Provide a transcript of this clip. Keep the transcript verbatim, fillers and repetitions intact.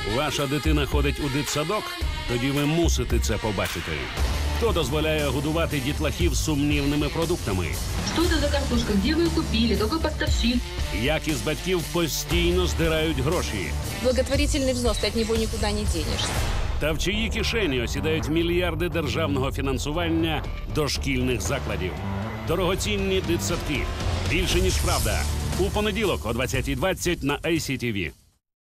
Ваша дитина ходить у дитсадок? Тоді ви мусите це побачити. Хто дозволяє годувати дітлахів сумнівними продуктами? Что это за картошка? Где вы ее купили? Какой поставщик? Як із батьків постійно здирають гроші? Благотворительный взнос, ты от него никуда не денешься. Та в чиї кишені осідають мільярди державного фінансування дошкільних закладів? Дорогоцінні дитсадки. Більше ніж правда. У понеділок о двадцятій двадцять на ай сі ті ві.